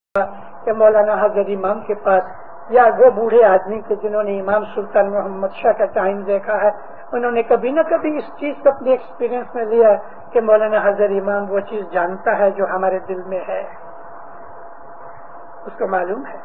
کہ مولانا حضرت امام کے پاس یا وہ بوڑھے آدمی کے جنہوں نے امام سلطان محمد شاہ کا ٹائم دیکھا ہے، انہوں نے کبھی نہ کبھی اس چیز کو اپنے ایکسپیرینس میں لیا کہ مولانا حضرت امام وہ چیز جانتا ہے جو ہمارے دل میں ہے، اس کو معلوم ہے۔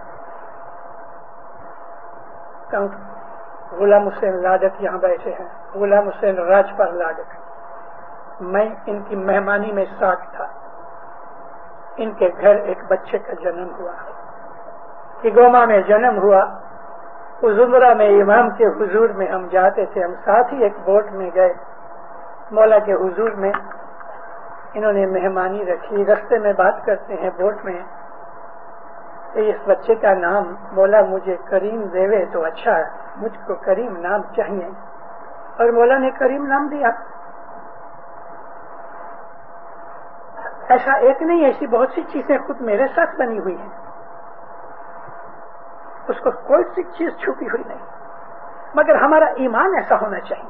غلام حسین لاڈت یہاں بیٹھے ہیں، غلام حسین راجپال لاڈت، میں ان کی مہمانی میں ساتھ تھا۔ ان کے گھر ایک بچے کا جنم ہوا، گوما میں جنم ہوا۔ زمرہ میں امام کے حضور میں ہم جاتے تھے، ہم ساتھ ہی ایک بوٹ میں گئے، مولا کے حضور میں انہوں نے مہمانی رکھی۔ رستے میں بات کرتے ہیں بوٹ میں کہ اس بچے کا نام مولا مجھے کریم دیوے تو اچھا ہے، مجھ کو کریم نام چاہیے، اور مولا نے کریم نام دیا۔ ایسا ایک نہیں، ایسی بہت سی چیزیں خود میرے ساتھ بنی ہوئی ہیں، اس کو کوئی سی چیز چھپی ہوئی نہیں، مگر ہمارا ایمان ایسا ہونا چاہیے۔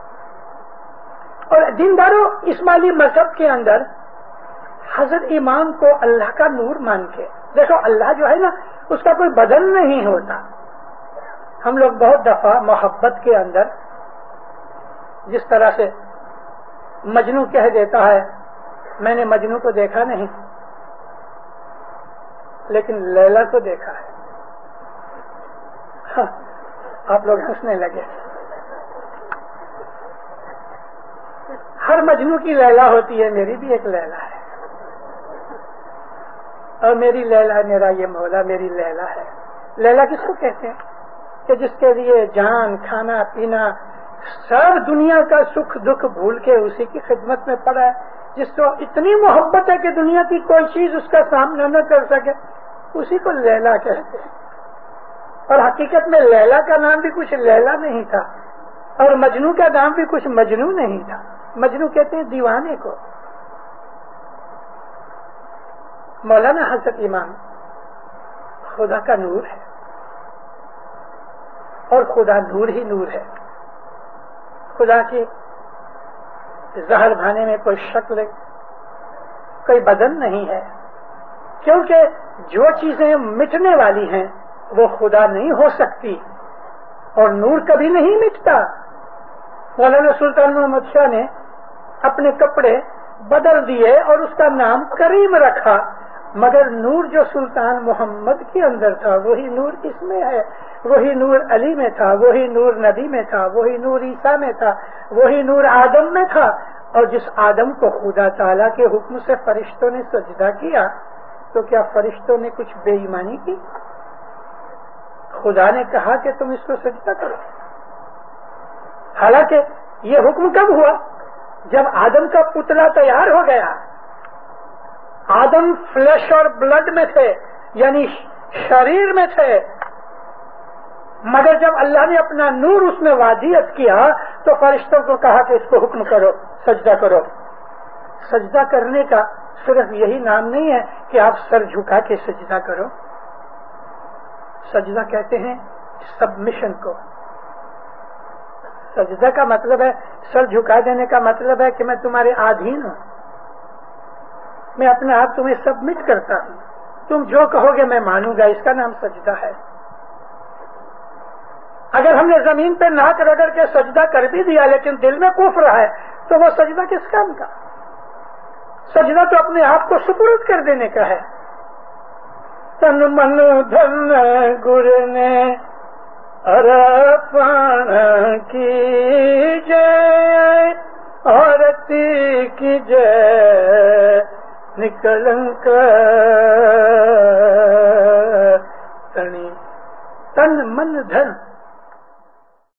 اور دینداروں، اسماعیلی مذہب کے اندر حضرت امام کو اللہ کا نور مان کے دیکھو، اللہ جو ہے نا اس کا کوئی بدل نہیں ہوتا۔ ہم لوگ بہت دفعہ محبت کے اندر جس طرح سے مجنو کہہ دیتا ہے میں نے مجنو کو دیکھا نہیں لیکن لیلا کو دیکھا ہے، ہاں، آپ لوگ ہنسنے لگے۔ ہر مجنو کی لیلا ہوتی ہے، میری بھی ایک لیلا ہے، اور میری لیلا میرا یہ مولا میری لیلا ہے۔ لیلا کس کو کہتے ہیں؟ کہ جس کے لیے جان، کھانا پینا، سب دنیا کا سکھ دکھ بھول کے اسی کی خدمت میں پڑا ہے، جس کو اتنی محبت ہے کہ دنیا کی کوئی چیز اس کا سامنا نہ کر سکے، اسی کو لیلا کہتے ہیں۔ اور حقیقت میں لیلا کا نام بھی کچھ لیلا نہیں تھا، اور مجنو کا نام بھی کچھ مجنو نہیں تھا۔ مجنو کہتے ہیں دیوانے کو۔ مولانا حضرت امام خدا کا نور ہے، اور خدا نور ہی نور ہے۔ خدا کی ظاہر بھانے میں کوئی شکل، کوئی بدن نہیں ہے، کیونکہ جو چیزیں مٹنے والی ہیں وہ خدا نہیں ہو سکتی، اور نور کبھی نہیں مٹتا۔ مولانا سلطان محمد شاہ نے اپنے کپڑے بدل دیے اور اس کا نام کریم رکھا، مگر نور جو سلطان محمد کے اندر تھا وہی نور اس میں ہے، وہی نور علی میں تھا، وہی نور نبی میں تھا، وہی نور عیسیٰ میں تھا، وہی نور آدم میں تھا۔ اور جس آدم کو خدا تعالیٰ کے حکم سے فرشتوں نے سجدہ کیا تو کیا فرشتوں نے کچھ بے ایمانی کی؟ خدا نے کہا کہ تم اس کو سجدہ کرو، حالانکہ یہ حکم کب ہوا؟ جب آدم کا پتلا تیار ہو گیا۔ آدم فلیش اور بلڈ میں تھے، یعنی شریر میں تھے، مگر جب اللہ نے اپنا نور اس میں واجیت کیا تو فرشتوں کو کہا کہ اس کو حکم کرو، سجدہ کرو۔ سجدہ کرنے کا صرف یہی نام نہیں ہے کہ آپ سر جھکا کے سجدہ کرو، سجدہ کہتے ہیں سبمیشن کو۔ سجدہ کا مطلب ہے، سر جھکا دینے کا مطلب ہے کہ میں تمہارے آدھین ہوں، میں اپنے آپ تمہیں سبمٹ کرتا ہوں، تم جو کہو گے میں مانوں گا، اس کا نام سجدہ ہے۔ اگر ہم نے زمین پہ ناک رگڑ کے سجدہ کر بھی دیا لیکن دل میں کفر ہے تو وہ سجدہ کس کام کا؟ سجدہ تو اپنے آپ کو سپرد کر دینے کا ہے۔ تن من دھن گر نے ارپن کی جے، عورتی کی جے نکلنک تنی، تن من دھن